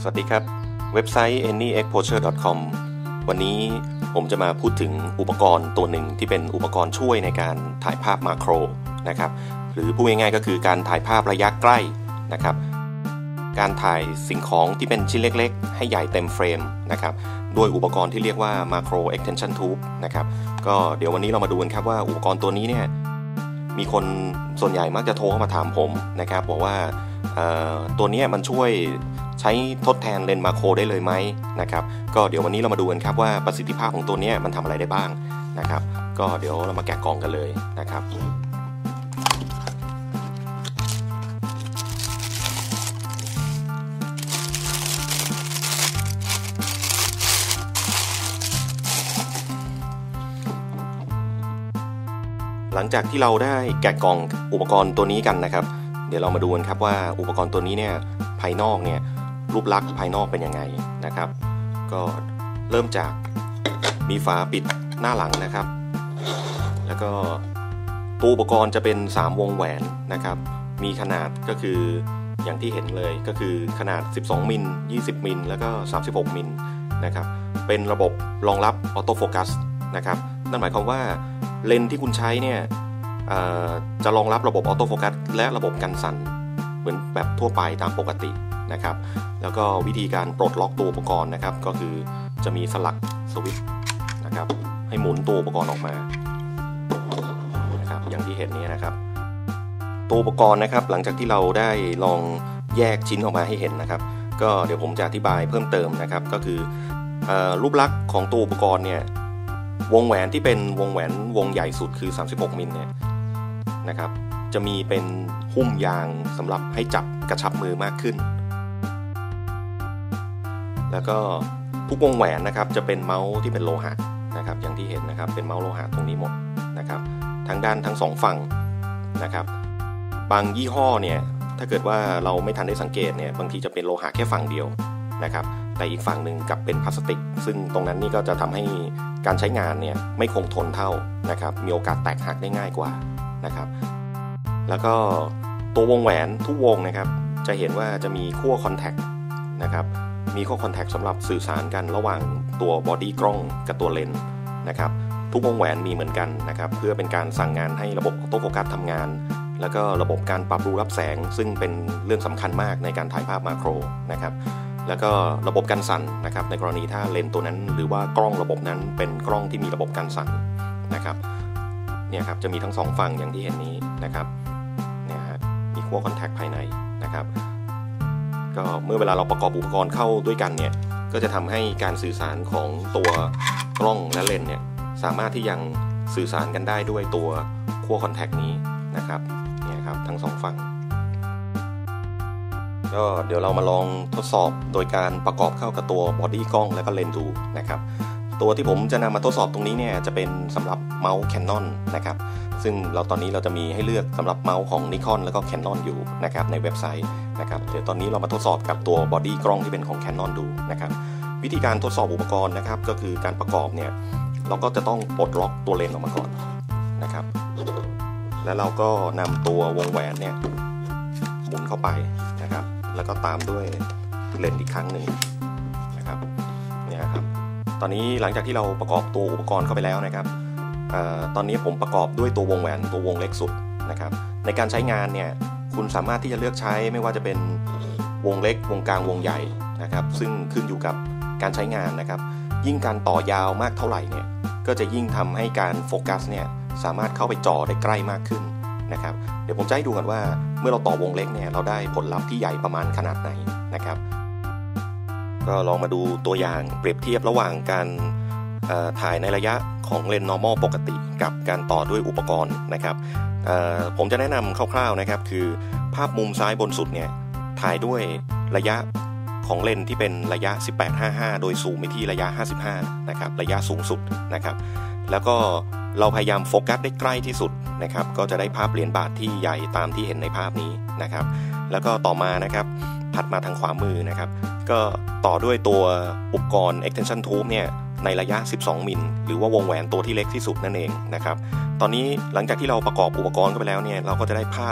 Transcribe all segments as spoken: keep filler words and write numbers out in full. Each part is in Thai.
สวัสดีครับเว็บไซต์ เอ็น อี เอ็กซ์ โพสเชอร์ ดอท คอม วันนี้ผมจะมาพูดถึงอุปกรณ์ตัวหนึ่งที่เป็นอุปกรณ์ช่วยในการถ่ายภาพมาโครนะครับหรือพูดง่ายๆก็คือการถ่ายภาพระยะใกล้นะครับการถ่ายสิ่งของที่เป็นชิ้นเล็กๆให้ใหญ่เต็มเฟรมนะครับด้วยอุปกรณ์ที่เรียกว่า Macro Extension Tube นะครับก็เดี๋ยววันนี้เรามาดูกันครับว่าอุปกรณ์ตัวนี้เนี่ยมีคนส่วนใหญ่มักจะโทรเข้ามาถามผมนะครับบอกว่าตัวนี้มันช่วยใช้ทดแทนเลนส์มาโครได้เลยไหมนะครับก็เดี๋ยววันนี้เรามาดูกันครับว่าประสิทธิภาพของตัวนี้มันทำอะไรได้บ้างนะครับก็เดี๋ยวเรามาแกะกล่องกันเลยนะครับหลังจากที่เราได้แกะกล่องอุปกรณ์ตัวนี้กันนะครับเดี๋ยวเรามาดูกันครับว่าอุปกรณ์ตัวนี้เนี่ยภายนอกเนี่ยรูปลักษณ์ภายนอกเป็นยังไงนะครับก็เริ่มจากมีฝาปิดหน้าหลังนะครับแล้วก็ตัวอุปกรณ์จะเป็นสามวงแหวนนะครับมีขนาดก็คืออย่างที่เห็นเลยก็คือขนาดสิบสองมิลยี่สิบมิลแล้วก็สามสิบหกมิลนะครับเป็นระบบรองรับออโต้โฟกัสนะครับนั่นหมายความว่าเลนส์ที่คุณใช้เนี่ยจะรองรับระบบออโต้โฟกัสและระบบกันสั่นเหมือนแบบทั่วไปตามปกตินะครับแล้วก็วิธีการปลดล็อกตัวอุปกรณ์นะครับก็คือจะมีสลักสวิตช์นะครับให้หมุนตัวอุปกรณ์ออกมานะครับอย่างที่เห็นนี้นะครับตัวอุปกรณ์นะครับหลังจากที่เราได้ลองแยกชิ้นออกมาให้เห็นนะครับก็เดี๋ยวผมจะอธิบายเพิ่มเติมนะครับก็คือรูปลักษณ์ของตัวอุปกรณ์เนี่ยวงแหวนที่เป็นวงแหวนวงใหญ่สุดคือสามสิบหกมิลเนี่ยนะครับจะมีเป็นหุ้มยางสำหรับให้จับกระชับมือมากขึ้นแล้วก็ทุกวงแหวนนะครับจะเป็นเมาส์ที่เป็นโลหะนะครับอย่างที่เห็นนะครับเป็นเมาส์โลหะตรงนี้หมดนะครับทั้งด้านทั้งสองฝั่งนะครับบางยี่ห้อเนี่ยถ้าเกิดว่าเราไม่ทันได้สังเกตเนี่ยบางทีจะเป็นโลหะแค่ฝั่งเดียวนะครับแต่อีกฝั่งหนึ่งกลับเป็นพลาสติกซึ่งตรงนั้นนี่ก็จะทำให้การใช้งานเนี่ยไม่คงทนเท่านะครับมีโอกาสแตกหักได้ง่ายกว่านะครับแล้วก็ตัววงแหวนทุกวงนะครับจะเห็นว่าจะมีขั้วคอนแทคนะครับมีขั้วคอนแทคสำหรับสื่อสารกันระหว่างตัวบอดี้กล้องกับตัวเลนส์นะครับทุกวงแหวนมีเหมือนกันนะครับเพื่อเป็นการสั่งงานให้ระบบออโต้โฟกัสทำงานแล้วก็ระบบการปรับรูรับแสงซึ่งเป็นเรื่องสำคัญมากในการถ่ายภาพมาโครนะครับแล้วก็ระบบกันสั่นนะครับในกรณีถ้าเลนส์ตัวนั้นหรือว่ากล้องระบบนั้นเป็นกล้องที่มีระบบกันสั่นนะครับเนี่ยครับจะมีทั้งสองฝั่งอย่างที่เห็นนี้นะครับเนี่ยฮะมีขั้วคอนแทคภายในนะครับก็เมื่อเวลาเราประกอบอุปกรณ์เข้าด้วยกันเนี่ยก็จะทำให้การสื่อสารของตัวกล้องและเลนส์เนี่ยสามารถที่ยังสื่อสารกันได้ด้วยตัวขั้วคอนแทคนี้นะครับเนี่ยครับทั้งสองฝั่งก็เดี๋ยวเรามาลองทดสอบโดยการประกอบเข้ากับตัวบอดี้กล้องและก็เลนส์ดูนะครับตัวที่ผมจะนำมาทดสอบตรงนี้เนี่ยจะเป็นสำหรับเมาส์ Canon นะครับซึ่งเราตอนนี้เราจะมีให้เลือกสำหรับเมาส์ของ Nikon แล้วก็ Canon อยู่นะครับในเว็บไซต์นะครับเดี๋ยวตอนนี้เรามาทดสอบกับตัวบอดี้กล้องที่เป็นของ Canon ดูนะครับวิธีการทดสอบอุปกรณ์นะครับก็คือการประกอบเนี่ยเราก็จะต้องปลดล็อกตัวเลนส์ออกมาก่อนนะครับแล้วเราก็นำตัววงแหวนเนี่ยหมุนเข้าไปนะครับแล้วก็ตามด้วยเลนส์อีกครั้งหนึ่งนะครับเนี่ยครับตอนนี้หลังจากที่เราประกอบตัวอุปกรณ์เข้าไปแล้วนะครับอตอนนี้ผมประกอบด้วยตัววงแหวนตัววงเล็กสุดนะครับในการใช้งานเนี่ยคุณสามารถที่จะเลือกใช้ไม่ว่าจะเป็นวงเล็กวงกลางวงใหญ่นะครับซึ่งขึ้นอยู่กับการใช้งานนะครับยิ่งการต่อยาวมากเท่าไหร่เนี่ยก็จะยิ่งทำให้การโฟกัสเนี่ยสามารถเข้าไปจ่อได้ใกล้มากขึ้นนะครับเดี๋ยวผมจะให้ดูกันว่าเมื่อเราต่อวงเล็กเนี่ยเราได้ผลลัพธ์ที่ใหญ่ประมาณขนาดไหนนะครับก็ลองมาดูตัวอย่างเปรียบเทียบระหว่างการถ่ายในระยะของเลนส์ normal ปกติกับการต่อด้วยอุปกรณ์นะครับผมจะแนะนำคร่าวๆนะครับคือภาพมุมซ้ายบนสุดเนี่ยถ่ายด้วยระยะของเลนส์ที่เป็นระยะสิบแปด ห้าสิบห้าโดยซูมไปที่ระยะห้าสิบห้านะครับระยะสูงสุดนะครับแล้วก็เราพยายามโฟกัสได้ใกล้ที่สุดนะครับก็จะได้ภาพเหรียญบาทที่ใหญ่ตามที่เห็นในภาพนี้นะครับแล้วก็ต่อมานะครับถัดมาทางขวามือนะครับก็ต่อด้วยตัวอุปกรณ์ extension tube เนี่ยในระยะสิบสองมิลหรือว่าวงแหวนตัวที่เล็กที่สุดนั่นเองนะครับตอนนี้หลังจากที่เราประกอบอุปกรณ์เข้าไปแล้วเนี่ยเราก็จะได้ภาพ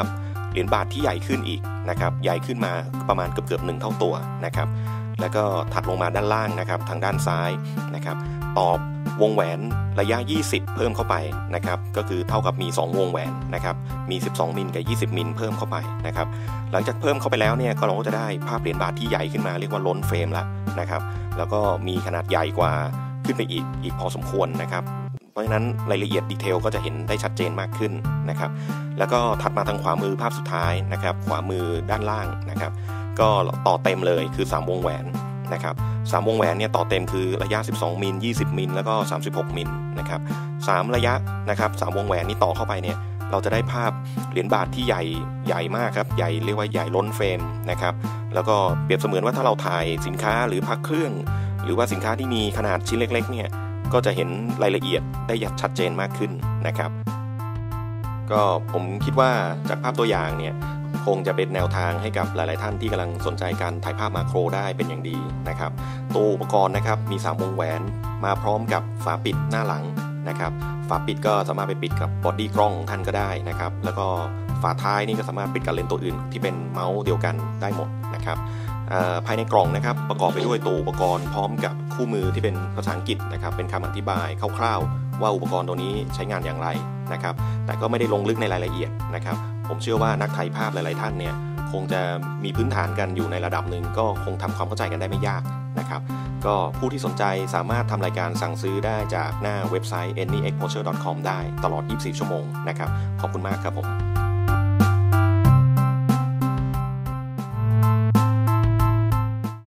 เหรียญบาทที่ใหญ่ขึ้นอีกนะครับใหญ่ขึ้นมาประมาณเกือบเกือบหนึ่งเท่าตัวนะครับแล้วก็ถัดลงมาด้านล่างนะครับทางด้านซ้ายนะครับตอบวงแหวนระยะยี่สิบเพิ่มเข้าไปนะครับก็คือเท่ากับมีสองวงแหวนนะครับมีสิบสองมิลกับยี่สิบมิลเพิ่มเข้าไปนะครับหลังจากเพิ่มเข้าไปแล้วเนี่ยก็เราก็จะได้ภาพเหรียญบาทที่ใหญ่ขึ้นมาเรียกว่าล้นเฟรมละนะครับแล้วก็มีขนาดใหญ่กว่าขึ้นไปอีกอีกพอสมควรนะครับเพราะฉะนั้นรายละเอียดดีเทลก็จะเห็นได้ชัดเจนมากขึ้นนะครับแล้วก็ถัดมาทางขวามือภาพสุดท้ายนะครับขวามือด้านล่างนะครับก็ต่อเต็มเลยคือสามวงแหวนนะครับสามวงแหวนเนี่ยต่อเต็มคือระยะสิบสองมิลยี่สิบมิลแล้วก็สามสิบหกมิลนะครับสามระยะนะครับสามวงแหวนนี้ต่อเข้าไปเนี่ยเราจะได้ภาพเหรียญบาทที่ใหญ่ใหญ่มากครับใหญ่เรียกว่าใหญ่ล้นเฟรมนะครับแล้วก็เปรียบเสมือนว่าถ้าเราถ่ายสินค้าหรือพักเครื่องหรือว่าสินค้าที่มีขนาดชิ้นเล็กๆเนี่ยก็จะเห็นรายละเอียดได้ชัดเจนมากขึ้นนะครับก็ผมคิดว่าจากภาพตัวอย่างเนี่ยคงจะเป็นแนวทางให้กับหลายๆท่านที่กำลังสนใจการถ่ายภาพมาโครได้เป็นอย่างดีนะครับตัวอุปกรณ์นะครับมีสามวงแหวนมาพร้อมกับฝาปิดหน้าหลังนะครับฝาปิดก็สามารถไปปิดกับบอดี้กล้องของท่านก็ได้นะครับแล้วก็ฝาท้ายนี่ก็สามารถปิดกับเลนส์ตัวอื่นที่เป็นเมาส์เดียวกันได้หมดนะครับภายในกล่องนะครับประกอบไปด้วยตัวอุปกรณ์พร้อมกับคู่มือที่เป็นภาษาอังกฤษนะครับเป็นคำอธิบายคร่าวๆว่าอุปกรณ์ตัวนี้ใช้งานอย่างไรนะครับแต่ก็ไม่ได้ลงลึกในรายละเอียดนะครับผมเชื่อว่านักถ่ายภาพหลายๆท่านเนี่ยคงจะมีพื้นฐานกันอยู่ในระดับหนึ่งก็คงทำความเข้าใจกันได้ไม่ยากนะครับก็ผู้ที่สนใจสามารถทำรายการสั่งซื้อได้จากหน้าเว็บไซต์ any exposure dot com ได้ตลอดยี่สิบสี่ชั่วโมงนะครับขอบคุณมากครับผม